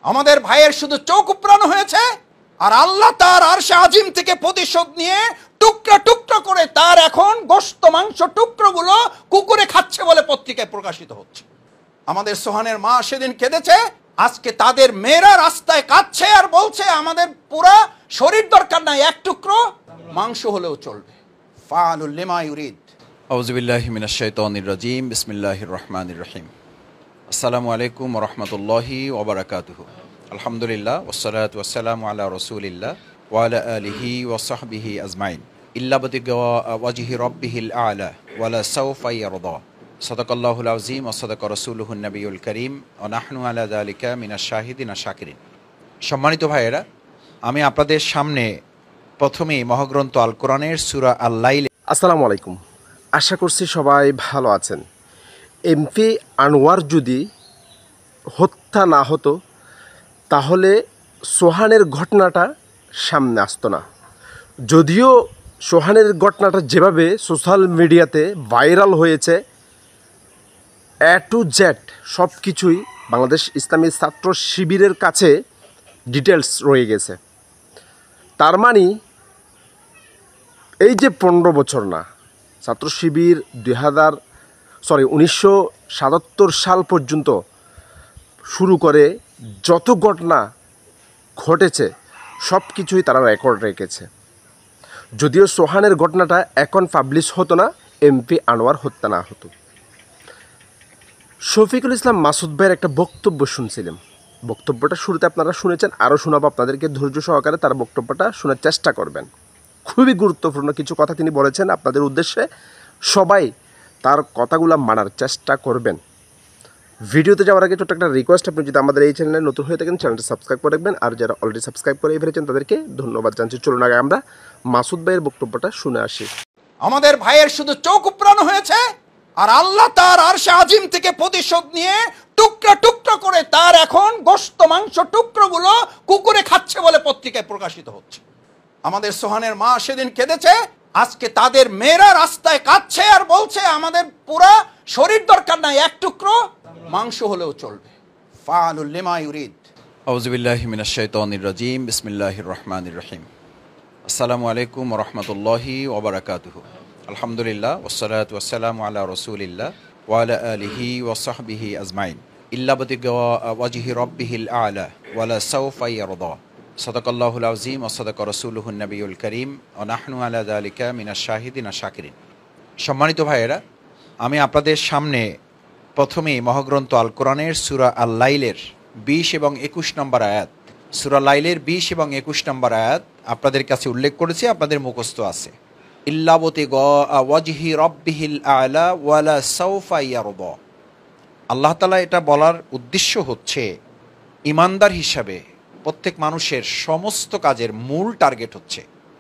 আমাদের ভাইয়ের শুধু চোখ উপড়ানো হয়েছে, আর আল্লাহ তার আরশে আজিম থেকে প্রতিশোধ নিয়ে টুকরা টুকরা করে তার এখন গোশত মাংস টুকরোগুলো কুকুরে খাচ্ছে বলে পত্রিকায় প্রকাশিত হচ্ছে। আমাদের সোহানের মা সেদিন কেঁদেছে, আজকে তাদের মেয়েরা রাস্তায় কাঁদছে আর বলছে আমাদের পুরা শরীর দরকার নাই, এক টুকরো মাংস হলেও চলবে। ফাআলুল লিমা ইউরিদ। আউযু বিল্লাহি মিনাশ শাইতানির রাজিম। বিসমিল্লাহির রহমানির রহিম। আসসালামু আলাইকুম ওয়া রাহমাতুল্লাহি ওয়া বারাকাতুহু। আলহামদুলিল্লাহ ওয়াসসালাতু ওয়াসসালামু আলা রাসূলিল্লাহ ওয়া আলা আলিহি ওয়া সাহবিহি আজমাইন। ইল্লা বিতিগা ওয়াজহি রাব্বিহিল আ'লা ওয়া লা সাওফা ইয়ারদা। সাদাকাল্লাহুল আযীম ওয়া সাদাকা রাসূলুহুন নবিয়ুল কারীম ওয়া নাহনু আলা যালিকা মিনাশ শাহিদিন ওয়া শাকিরিন। সম্মানিত ভাইয়েরা, আমি আপনাদের সামনে প্রথমেই মহাগ্রন্থ আল কোরআনের সূরা আল-লাইল। আসসালামু আলাইকুম, আশা করছি সবাই ভালো আছেন। এমপি আনোয়ার যদি হত্যা না হতো তাহলে সোহানের ঘটনাটা সামনে আসতো না। যদিও সোহানের ঘটনাটা যেভাবে সোশ্যাল মিডিয়াতে ভাইরাল হয়েছে, এ টু জেড সব কিছুই বাংলাদেশ ইসলামী ছাত্র শিবিরের কাছে ডিটেলস রয়ে গেছে। তার মানে এই যে 15 বছর না, ছাত্র শিবির 1977 সাল পর্যন্ত শুরু করে যত ঘটনা ঘটেছে সব কিছুই তারা রেকর্ড রেখেছে। যদিও সোহানের ঘটনাটা এখন পাবলিশ হতো না, এমপি আনোয়ার হত্যা না হতো। শফিকুল ইসলাম মাসুদ ভাইয়ের একটা বক্তব্য শুনছিলাম। বক্তব্যটা শুরুতে আপনারা শুনেছেন, আরও শোনাবো আপনাদেরকে। ধৈর্য সহকারে তার বক্তব্যটা শোনার চেষ্টা করবেন। খুবই গুরুত্বপূর্ণ কিছু কথা তিনি বলেছেন আপনাদের উদ্দেশ্যে। সবাই তার কথাগুলো মানার চেষ্টা করবেন। ভিডিওতে যাওয়ার আগে ছোট্ট একটা রিকোয়েস্ট, আপনি যদি আমাদের এই চ্যানেলে নতুন হয়ে থাকেন চ্যানেলটা সাবস্ক্রাইব করে রাখবেন, আর যারা অলরেডি সাবস্ক্রাইব করে ফেলেছেন তাদেরকে ধন্যবাদ জানাচ্ছি। চলুন আগে আমরা মাসুদ ভাইয়ের বক্তব্যটা শুনে আসি। আমাদের ভাইয়ের শুধু চোখ উপড়ানো হয়েছে, আর আল্লাহ তার আরশে আজিম থেকে প্রতিশোধ নিয়ে টুকরা টুকরা করে তার এখন গোশত মাংস টুকরোগুলো কুকুরে খাচ্ছে বলে পত্রিকায় প্রকাশিত হচ্ছে। আমাদের সোহানের মা সেদিন কেঁদেছে, আজকে তাদের মেয়েরা রাস্তায় কাঁদছে আর বলছে আমাদের পুরা শরীর দরকার নাই, এক টুকরো মাংস হলেও চলবে। ফাআলুল লিমা ইউরিদ। আউযু বিল্লাহি মিনাশ শাইতানির রাজিম। বিসমিল্লাহির রহমানির রহিম। আসসালামু আলাইকুম ওয়া রাহমাতুল্লাহি ওয়া বারাকাতুহু। আলহামদুলিল্লাহ ওয়াসসালাতু ওয়াসসালামু আলা রাসূলিল্লাহ ওয়া আলা আলিহি ওয়া সাহবিহি আজমাইন। ইল্লা বিতিগা ওয়াজহি রাব্বিহিল আ'লা ওয়া লা সাওফা ইয়ারদা। সাদাকাল্লাহুল আযীম ওয়া সাদাকা রাসূলুহুন নবিয়ুল কারীম ওয়া নাহনু আলা যালিকা মিনাশ শাহিদিন ওয়া শাকিরিন। সম্মানিত ভাইয়েরা, আমি আপনাদের সামনে প্রথমেই মহাগ্রন্থ আল কোরআনের সূরা আল-লাইলের 20 এবং 21 নম্বর আয়াত, সূরা লাইলের 20 এবং 21 নম্বর আয়াত আপনাদের কাছে উল্লেখ করেছি, আপনাদের মুখস্থ আছে। ইল্লা বিতিগা ওয়াজহি রাব্বিহিল আ'লা ওয়া লা সাওফা ইয়ারদা। আল্লাহ তাআলা এটা বলার উদ্দেশ্য হচ্ছে, ঈমানদার হিসাবে প্রত্যেক মানুষের সমস্ত কাজের মূল টার্গেট হচ্ছে,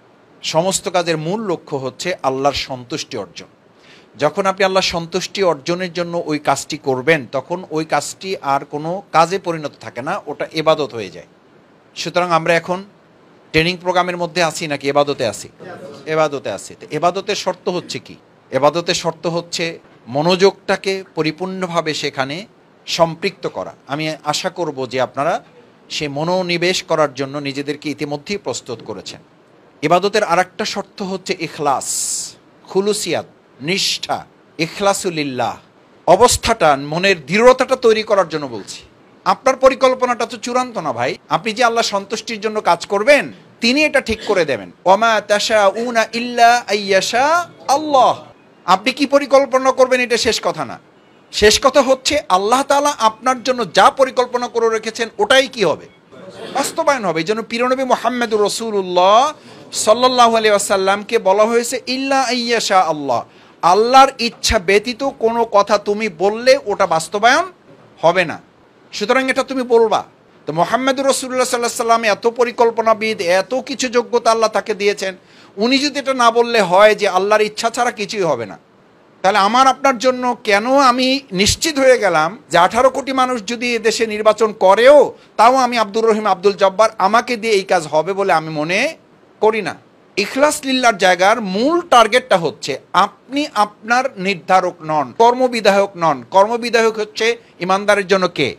সমস্ত কাজের মূল লক্ষ্য হচ্ছে আল্লাহর সন্তুষ্টি অর্জন। যখন আপনি আল্লাহর সন্তুষ্টি অর্জনের জন্য ওই কাজটি করবেন, তখন ওই কাজটি আর কোনো কাজে পরিণত থাকে না, ওটা ইবাদত হয়ে যায়। সুতরাং আমরা এখন ট্রেনিং প্রোগ্রামের মধ্যে আছি নাকি ইবাদতে আছি? ইবাদতে আছি। তো ইবাদতের শর্ত হচ্ছে কি? ইবাদতের শর্ত হচ্ছে মনোযোগটাকে পরিপূর্ণভাবে সেখানে সম্পৃক্ত করা। আমি আশা করব যে আপনারা সে মনোনিবেশ করার জন্য নিজেদেরকে ইতিমধ্যেই প্রস্তুত করেছেন। ইবাদতের আরেকটা শর্ত হচ্ছে ইখলাস, খুলুসিয়াত, নিষ্ঠা, ইখলাসুলিল্লাহ। অবস্থাটা, মনের দৃঢ়তাটা তৈরি করার জন্য বলছি। আপনার পরিকল্পনাটা তো চূড়ান্ত না ভাই। আপনি যে আল্লাহ সন্তুষ্টির জন্য কাজ করবেন, তিনি এটা ঠিক করে দেবেন। ওয়ামা তাশাউনা ইল্লা আইয়াশা আল্লাহ। আপনি কি পরিকল্পনা করবেন এটা শেষ কথা না। শেষ কথা হচ্ছে আল্লাহ তাআলা আপনার জন্য যা পরিকল্পনা করে রেখেছেন ওটাই কি হবে? বাস্তবায়ন হবে। এই জন্য প্রিয়নবী মুহাম্মদুর রাসূলুল্লাহ সাল্লাল্লাহু আলাইহি ওয়াসাল্লামকে বলা হয়েছে ইল্লা আইয়াশা আল্লাহ। আল্লাহর ইচ্ছা ব্যতীত কোনো কথা তুমি বললে ওটা বাস্তবায়ন হবে না, সুতরাং এটা তুমি বলবা। তো মুহাম্মদুর রাসূলুল্লাহ সাল্লাল্লাহু আলাইহি ওয়াসাল্লাম এত পরিকল্পনাবিদ, এত কিছু যোগ্যতা আল্লাহ তাকে দিয়েছেন, উনি যদি এটা না বললে হয় যে আল্লাহর ইচ্ছা ছাড়া কিছুই হবে না, তাহলে আমার আপনার জন্য কেন আমি নিশ্চিত হয়ে গেলাম যে 18 কোটি মানুষ যদি দেশে নির্বাচন করেও তাও আমি আব্দুর রহিম আব্দুল জব্বার আমাকে দিয়ে এই কাজ হবে বলে আমি মনে করি না। ইখলাস লিল্লাহর জায়গার মূল টার্গেটটা হচ্ছে আপনি আপনার নির্ধারক নন, কর্মবিধায়ক নন। কর্মবিধায়ক হচ্ছে ইমানদারের জন্য কে?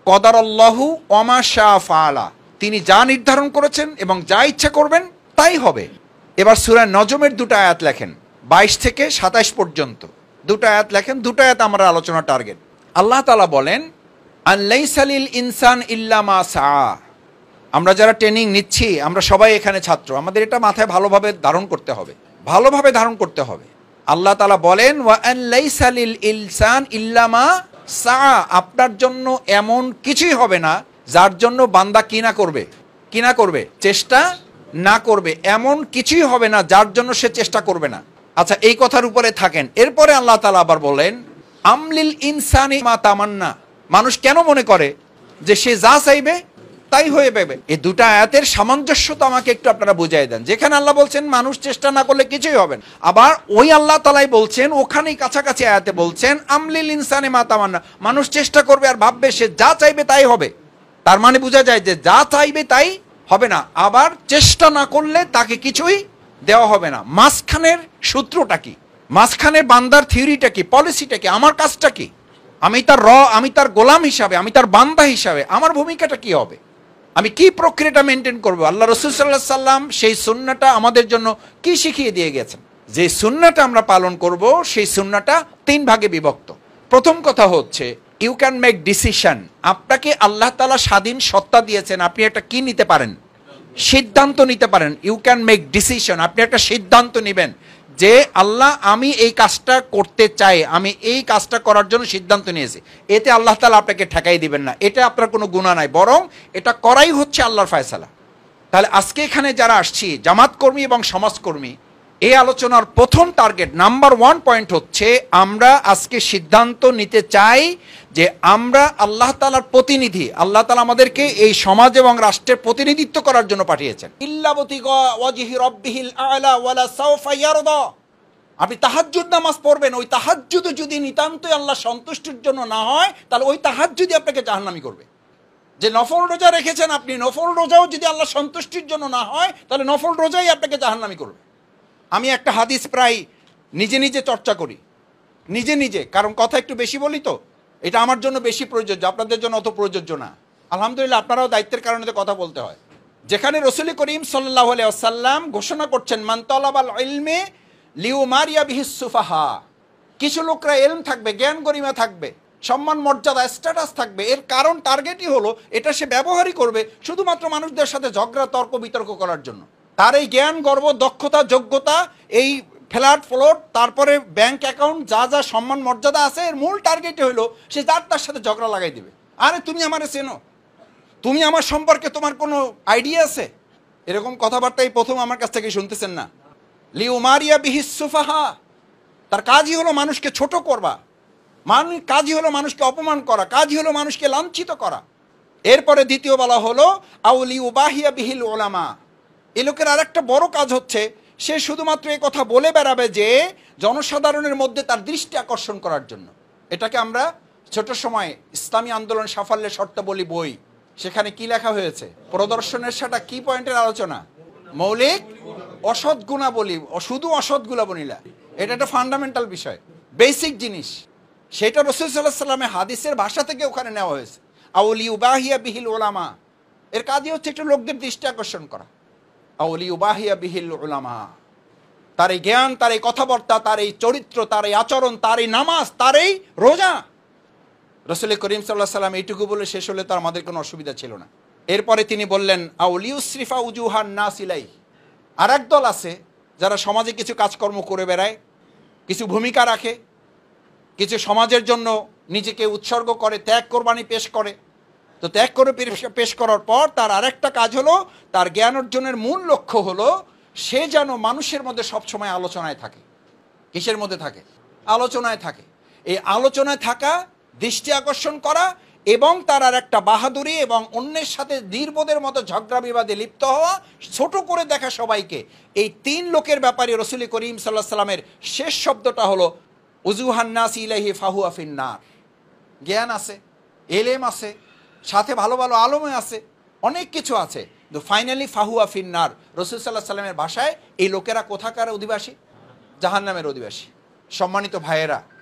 কদারাল্লাহু ওয়া মা শাআ ফাআলা, তিনি যা নির্ধারণ করেছেন এবং যা ইচ্ছা করবেন তাই হবে। এবার সূরা নজমের 2টা আয়াত লেখেন, 22 থেকে 27 পর্যন্ত 2টা আয়াত লেখেন। 2টা আয়াত আমরা আলোচনার টার্গেট। আল্লাহ তাআলা বলেন, আল্লাইসা লিল ইনসান ইল্লা মা সাআ। আমরা যারা ট্রেনিং নিচ্ছি আমরা সবাই এখানে ছাত্র, আমাদের এটা মাথায় ভালোভাবে ধারণ করতে হবে, ভালোভাবে ধারণ করতে হবে। আল্লাহ তাআলা বলেন, ওয়া আল্লাইসা লিল ইনসান ইল্লা মা সাআ, আপনার জন্য এমন কিছুই হবে না যার জন্য বান্দা কি না করবে, চেষ্টা না করবে। এমন কিছুই হবে না যার জন্য সে চেষ্টা করবে না। আচ্ছা, এই কথার উপরে থাকেন। এরপরে আল্লাহ তাআলা আবার বলেন, আমলিল ইনসানি মা তামান্না, মানুষ কেন মনে করে যে সে যা চাইবে তাই হয়ে যাবে। এই 2টা আয়াতের সামঞ্জস্যতা আমাকে একটু আপনারা বুঝিয়ে দেন। যেখানে আল্লাহ বলছেন মানুষ চেষ্টা না করলে কিছুই হবে না, আবার ওই আল্লাহ তাআলাই বলছেন, ওখানেই কাছাকাছি আয়াতে বলছেন, আমলিল ইনসানি মা তামান্না, মানুষ চেষ্টা করবে আর ভাববে সে যা চাইবে তাই হবে। তার মানে বোঝা যায় যে যা চাইবে তাই হবে না, আবার চেষ্টা না করলে তাকে কিছুই দেওয়া হবে না। মাঝখানের সূত্রটা কি, মাঝখানের বান্দার থিওরিটা কি, পলিসিটা কি, আমার কাজটা কি, আমি তার গোলাম হিসাবে, আমি তার বান্দা হিসাবে আমার ভূমিকাটা কি হবে, আমি কি প্রক্রিয়াটা মেনটেন করব। আল্লাহ রাসূল সাল্লাল্লাহু আলাইহি সাল্লাম সেই সুন্নাহটা আমাদের জন্য কি শিখিয়ে দিয়ে গেছেন, যে সুন্নাহটা আমরা পালন করব সেই সুন্নাহটা 3 ভাগে বিভক্ত। প্রথম কথা হচ্ছে, ইউ ক্যান মেক ডিসিশন। আপনাকে আল্লাহ তাআলা স্বাধীন সত্তা দিয়েছেন, আপনি একটা কি নিতে পারেন, সিদ্ধান্ত নিতে পারেন। ইউ ক্যান মেক ডিসিশন, আপনি একটা সিদ্ধান্ত নেবেন যে আল্লাহ আমি এই কাজটা করতে চাই, আমি এই কাজটা করার জন্য সিদ্ধান্ত নিয়েছি। এতে আল্লাহ তাআলা আপনাকে ঠেকাই দিবেন না, এটা আপনার কোনো গুনাহ নাই, বরং এটা করাই হচ্ছে আল্লাহর ফয়সালা। তাহলে আজকে এখানে যারা আসছি জামাত কর্মী এবং সমাজকর্মী, এই আলোচনার প্রথম টার্গেট নাম্বার 1 পয়েন্ট হচ্ছে, আমরা আজকে সিদ্ধান্ত নিতে চাই যে আমরা আল্লাহ তাআলার প্রতিনিধি। আল্লাহ তাআলা আমাদেরকে এই সমাজ এবং রাষ্ট্রের প্রতিনিধিত্ব করার জন্য পাঠিয়েছেন। ইল্লাবতিগা ওয়াজহি রাব্বিহিল আ'লা ওয়ালা সাওফা ইয়ারদা। আপনি তাহাজ্জুদ নামাজ পড়বেন, ওই তাহাজ্জুদ যদি নিতান্তই আল্লাহ সন্তুষ্টির জন্য না হয় তাহলে ওই তাহাজ্জুদই আপনাকে জাহান্নামী করবে। যে নফল রোজা রেখেছেন আপনি, নফল রোজাও যদি আল্লাহ সন্তুষ্টির জন্য না হয় তাহলে নফল রোজাই আপনাকে জাহান্নামী করবে। আমি একটা হাদিস প্রায় নিজে চর্চা করি, নিজে, কারণ কথা একটু বেশি বলি তো, এটা আমার জন্য বেশি প্রযোজ্য, আপনাদের জন্য অত প্রযোজ্য না। আলহামদুলিল্লাহ, আপনারাও দায়িত্বের কারণে তো কথা বলতে হয়। যেখানে রাসূল করিম সাল্লাল্লাহু আলাইহি ওয়াসাল্লাম ঘোষণা করছেন, মান তালাবাল ইলমে লিউমারিয়া বিহিস সুফাহা, কিছু লোকরা ইলম থাকবে, জ্ঞান গরিমা থাকবে, সম্মান মর্যাদা স্ট্যাটাস থাকবে, এর কারণ টার্গেটই হলো এটা সে ব্যবহারই করবে শুধুমাত্র মানুষদের সাথে ঝগড়া তর্ক বিতর্ক করার জন্য। তার এই জ্ঞান গর্ব দক্ষতা যোগ্যতা, এই ফ্ল্যাট ফ্লোট, তারপরে ব্যাংক অ্যাকাউন্ট, যা সম্মান মর্যাদা আছে, এর মূল টার্গেটই হলো সে তার সাথে ঝগড়া লাগাই দিবে। আরে তুমি আমারে চেনো, তুমি আমার সম্পর্কে তোমার কোনো আইডিয়া আছে, এরকম কথাবার্তাই প্রথম আমার কাছ থেকে শুনতেছেন না। লিউমারিয়া বিহিস সুফাহা, তার কাজই হলো মানুষকে ছোট করবা, কাজই হলো মানুষকে অপমান করা, কাজই হলো মানুষকে লাঞ্ছিত করা। এরপরে দ্বিতীয় বলা হলো আউলি উবাহিয়া বিহিল ওলামা, এ লোকের আর একটা বড় কাজ হচ্ছে সে শুধুমাত্র এই কথা বলে বেড়াবে যে জনসাধারণের মধ্যে তার দৃষ্টি আকর্ষণ করার জন্য। এটাকে আমরা ছোট সময় ইসলামী আন্দোলন সাফল্যের শর্তাবলী বই, সেখানে কি লেখা হয়েছে, প্রদর্শনের সেটা কি পয়েন্টের আলোচনা, মৌলিক অসৎ গুণাবলী, শুধু অসৎ গুণাবলী না, এটা একটা ফান্ডামেন্টাল বিষয়, বেসিক জিনিস। সেটা রাসূল সাল্লাল্লাহু আলাইহি ওয়াসাল্লামের হাদিসের ভাষা থেকে ওখানে নেওয়া হয়েছে। আউলি উবাহিয়া বিহিল ওলামা, এর কাজই হচ্ছে একটু লোকদের দৃষ্টি আকর্ষণ করা। আউলি উবাহিয়া বিহিল উলামা, তার এই জ্ঞান, তার এই কথাবার্তা, তার এই চরিত্র, তার এই আচরণ, তার এই নামাজ, তার এই রোজা। রাসূল করিম সাল্লাল্লাহু আলাইহি ওয়াসাল্লাম এইটুকু বলে শেষ হলে তো আমাদের কোনো অসুবিধা ছিল না। এরপরে তিনি বললেন আউলি উসরিফা উজুহান নাস ইলাই, আর এক দল আছে যারা সমাজে কিছু কাজকর্ম করে বেড়ায়, কিছু ভূমিকা রাখে, কিছু সমাজের জন্য নিজেকে উৎসর্গ করে, ত্যাগ কোরবানি পেশ করে। তো ত্যাগ করে পেশ করার পর তার আরেকটা কাজ হলো, তার জ্ঞান অর্জনের মূল লক্ষ্য হলো সে যেন মানুষের মধ্যে সবসময় আলোচনায় থাকে। কিসের মধ্যে থাকে? আলোচনায় থাকে। এই আলোচনায় থাকা, দৃষ্টি আকর্ষণ করা, এবং তার আর একটা বাহাদুরি এবং অন্যের সাথে নির্বোধের মতো ঝগড়া বিবাদে লিপ্ত হওয়া, ছোট করে দেখা সবাইকে। এই 3 লোকের ব্যাপারে রাসূল করিম সাল্লাল্লাহু আলাইহি ওয়াসাল্লামের শেষ শব্দটা হলো উজুহান নাস ইলাইহি ফাহুয়া ফিন্নার। জ্ঞান আছে, এলেম আছে, সাথে ভালো ভালো আলমে আছে, অনেক কিছু আছে, কিন্তু ফাইনালি ফাহুয়া ফিন্নার। রাসূল সাল্লাল্লাহু আলাইহি ওয়াসাল্লামের ভাষায় এই লোকেরা কোথাকার অধিবাসী? জাহান্নামের অধিবাসী। সম্মানিত ভাইয়েরা,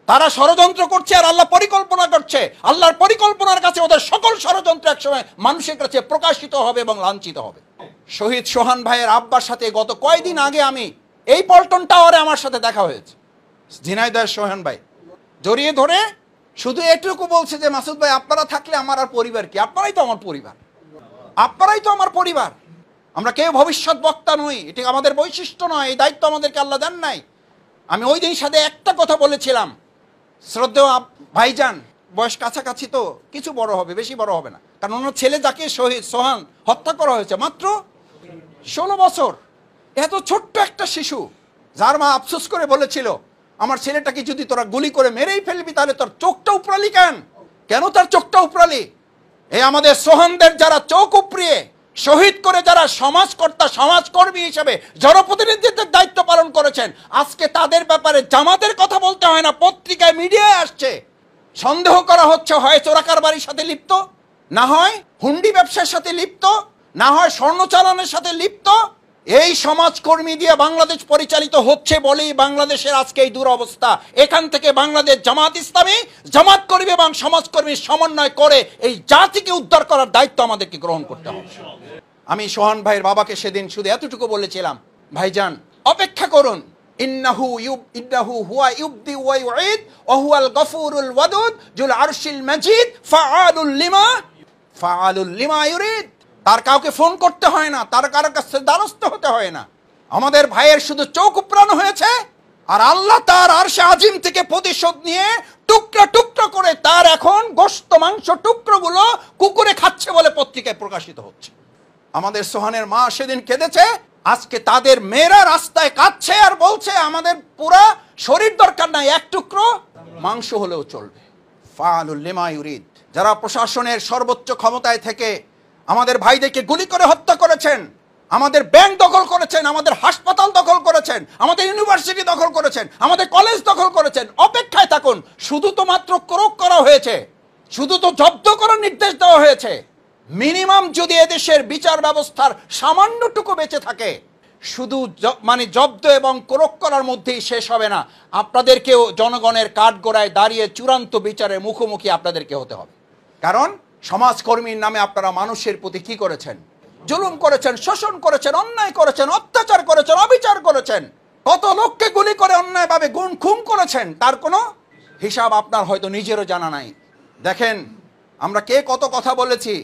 তারা ষড়যন্ত্র করছে আর আল্লাহ পরিকল্পনা করছে। আল্লাহর পরিকল্পনার কাছে ওদের সকল ষড়যন্ত্র একসময় মানুষের কাছে প্রকাশিত হবে এবং লাঞ্ছিত হবে। শহীদ সোহান ভাইয়ের আব্বার সাথে গত কয়েকদিন আগে আমি এই পল্টন টাওয়ারে আমার সাথে দেখা হয়েছে। ঝিনাইদহের সোহান ভাই জড়িয়ে ধরে শুধু এটুকু বলছে যে মাসুদ ভাই আপনারা থাকলে আমার আর পরিবার কি, আপনারাই তো আমার পরিবার, আপনারাই তো আমার পরিবার। আমরা কেউ ভবিষ্যৎ বক্তা নই, এটি আমাদের বৈশিষ্ট্য নয়, এই দায়িত্ব আমাদেরকে আল্লাহ দেন নাই। আমি ওই দিন সাথে একটা কথা বলেছিলাম, শ্রদ্ধেয় ভাইজান বয়স কাছাকাছি তো, কিছু বড় হবে, বেশি বড় হবে না, কারণ ওনার ছেলে যাকে শহীদ সোহান হত্যা করা হয়েছে মাত্র 16 বছর, এত ছোট্ট একটা শিশু, যার মা আফসোস করে বলেছিল আমার ছেলেটাকে যদি তোরা গুলি করে মেরেই ফেলবি তাহলে তোর চোখটা উপরালি কেন তার চোখটা উপরালি? এই আমাদের সোহানদের যারা চোখ উপড়িয়ে শহীদ করে যারা সমাজকর্তা সমাজকর্মী হিসেবে জনপ্রতিনিধিত্বের দায়িত্ব পালন করেছেন, আজকে তাদের ব্যাপারে জামাতের কথা বলতে হয় না, পত্রিকায় মিডিয়ায় আসছে, সন্দেহ করা হচ্ছে হয় চোরাকারবারির সাথে লিপ্ত, না হয় হুন্ডি ব্যবসার সাথে লিপ্ত, না হয় স্বর্ণ চালানের সাথে লিপ্ত। এই সমাজকর্মী দিয়ে বাংলাদেশ পরিচালিত হচ্ছে বলেই বাংলাদেশের আজকে এই দুরবস্থা। এখান থেকে বাংলাদেশ জামাত ইসলামী জামাত কর্মী এবং সমাজকর্মীর সমন্বয় করে এই জাতিকে উদ্ধার করার দায়িত্ব আমাদেরকে গ্রহণ করতে হবে। আমি সোহান ভাইয়ের বাবাকে সেদিন শুধু এতটুকু বলেছিলাম, ভাইজান অপেক্ষা করুন, ইন্নাহু হুয়া ইউবদি ওয়া ইউঈদ ওয়া হুয়াল গফুরুল ওয়াদুদ যুল আরশিল মাজিদ ফাআলুল লিমা ইউরিদ। তার কাউকে ফোন করতে হয় না, তার কারো কাছে দ্বারস্থ হতে হয় না। আমাদের ভাইয়ের শুধু চোখ উপড়ানো হয়েছে আর আল্লাহ তার আরশে আজিম থেকে প্রতিশোধ নিয়ে টুকরা টুকরা করে তার এখন গোশত মাংস টুকরোগুলো কুকুরে খাচ্ছে বলে পত্রিকায় প্রকাশিত হচ্ছে। আমাদের সোহানের মা সেদিন কেঁদেছে, আজকে তাদের মেয়েরা রাস্তায় কাঁদছে আর বলছে আমাদের পুরা শরীর দরকার নাই, এক টুকরো মাংস হলেও চলবে। ফাআলুল লিমা ইউরিদ। যারা প্রশাসনের সর্বোচ্চ ক্ষমতায় থেকে আমাদের ভাইদেরকে গুলি করে হত্যা করেছেন, আমাদের ব্যাংক দখল করেছেন, আমাদের হাসপাতাল দখল করেছেন, আমাদের ইউনিভার্সিটি দখল করেছেন, আমাদের কলেজ দখল করেছেন, অপেক্ষায় থাকুন। শুধু তো মাত্র ক্রোক করা হয়েছে, শুধু তো জব্দ করার নির্দেশ দেওয়া হয়েছে। মিনিমাম যদি এদেশের বিচার ব্যবস্থার সামান্যটুকু বেঁচে থাকে, শুধু জব্দ এবং ক্রোক করার মধ্যেই শেষ হবে না, আপনাদেরকেও জনগণের কাঠগড়ায় দাঁড়িয়ে চূড়ান্ত বিচারের মুখোমুখি আপনাদেরকে হতে হবে। কারণ সমাজকর্মীর নামে আপনারা মানুষের প্রতি কি করেছেন? জুলুম করেছেন, শোষণ করেছেন, অন্যায় করেছেন, অত্যাচার করেছেন, অবিচার করেছেন, কত লোককে গুলি করে অন্যায়ভাবে খুন করেছেন, তার কোনো হিসাব আপনার হয়তো নিজেরও জানা নাই। দেখেন আমরা কে কত কথা বলেছি,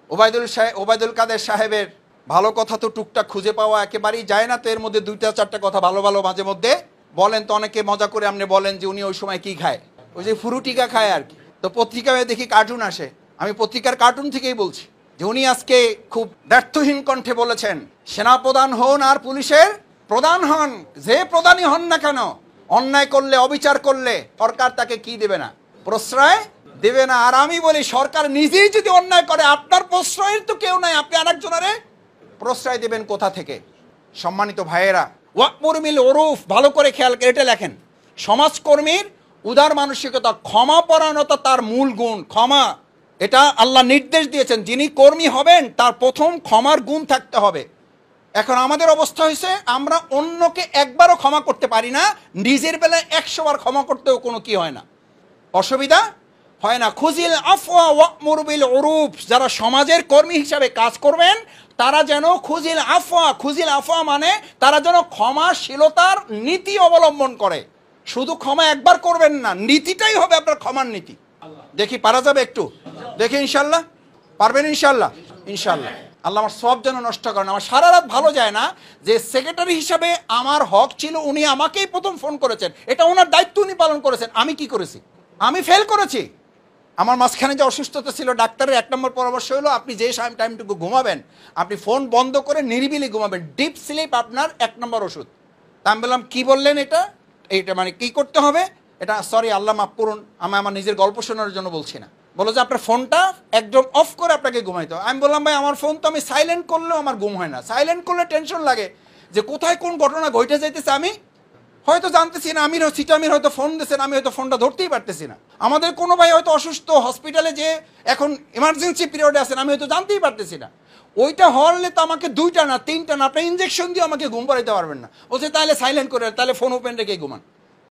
ওবায়দুল কাদের সাহেবের ভালো কথা তো টুকটাক খুঁজে পাওয়া একেবারেই যায় না, তো এর মধ্যে 2-4টা কথা ভালো ভালো মাঝে মধ্যে বলেন। তো অনেকে মজা করে আপনি বলেন যে উনি ওই সময় কি খায়, ওই যে ফুরুটিকা খায় আর কি। তো পত্রিকায় দেখি কার্টুন আসে, আমি পত্রিকার কার্টুন থেকেই বলছি যে উনি আজকে খুব ব্যর্থহীন কণ্ঠে বলেছেন, সেনাপ্রধান হন আর পুলিশের প্রধান হন, যে প্রধানই হন না কেন, অন্যায় করলে অবিচার করলে সরকার তাকে কি দেবে না? প্রশ্রয় দেবে না। আর আমি বলি সরকার নিজেই যদি অন্যায় করে, আপনার প্রশ্রয়ের তো কেউ নাই, আপনি আরেকজনের প্রশ্রয় দেবেন কোথা থেকে? সম্মানিত ভাইয়েরা, ওয়াকমুর বিল উরুফ ভালো করে খেয়াল করে এটা লেখেন। সমাজকর্মীর উদার মানসিকতা, ক্ষমাপরায়ণতা তার মূল গুণ। ক্ষমা, এটা আল্লাহ নির্দেশ দিয়েছেন, যিনি কর্মী হবেন তার প্রথম ক্ষমার গুণ থাকতে হবে। এখন আমাদের অবস্থা হয়েছে আমরা অন্যকে একবারও ক্ষমা করতে পারি না, নিজের বেলায় 100 বার ক্ষমা করতেও কোনো কি হয় না, অসুবিধা হয় না। খুজিল আফওয়া ওয়াকমুর বিল উরুফ, যারা সমাজের কর্মী হিসাবে কাজ করবেন তারা যেন খুজিল আফওয়া মানে তারা যেন ক্ষমাশীলতার নীতি অবলম্বন করে। শুধু ক্ষমা একবার করবেন না, নীতিটাই হবে আপনার ক্ষমার নীতি। দেখি পারা যাবে একটু, দেখি ইনশাল্লাহ পারবেন, ইনশাল্লাহ ইনশাল্লাহ। আল্লাহ আমার সব যেন নষ্ট করেন। আমার সারা রাত ভালো যায় না যে সেক্রেটারি হিসাবে আমার হক ছিল, উনি আমাকেই প্রথম ফোন করেছেন, এটা ওনার দায়িত্ব উনি পালন করেছেন। আমি কি করেছি? আমি ফেল করেছি। আমার মাঝখানে যে অসুস্থতা ছিল, ডাক্তারের 1 নম্বর পরামর্শ হলো আপনি যে টাইমটুকু ঘুমাবেন আপনি ফোন বন্ধ করে নিরিবিলি ঘুমাবেন, ডিপ স্লিপ আপনার 1 নম্বর ওষুধ। তা আমি বললাম কি বললেন এইটা মানে কি করতে হবে? এটা সরি আল্লাহ মাফ করুন, আমি আমার নিজের গল্প শোনার জন্য বলছি না। বলো যে আপনার ফোনটা একদম অফ করে আপনাকে ঘুমাইতে হবে। আমি বললাম ভাই আমার ফোন তো আমি সাইলেন্ট করলেও আমার ঘুম হয় না, সাইলেন্ট করলে টেনশন লাগে যে কোথায় কোন ঘটনা ঘটে যাইতেছে আমি হয়তো জানতেছি না। সিটামির হয়তো ফোন দিয়েছেন, আমি হয়তো ফোনটা ধরতেই পারতেছি না। আমাদের কোনো ভাই হয়তো অসুস্থ, হসপিটালে যে এখন ইমার্জেন্সি পিরিয়ডে আছেন, আমি হয়তো জানতেই পারতেছি না। ওইটা হলে তো আমাকে 2টা না 3টা না, আপনি ইঞ্জেকশন দিয়ে আমাকে ঘুম পাড়াইতে পারবেন না। বলছে তাহলে সাইলেন্ট করে, তাহলে ফোন ওপেন রেখে ঘুমান।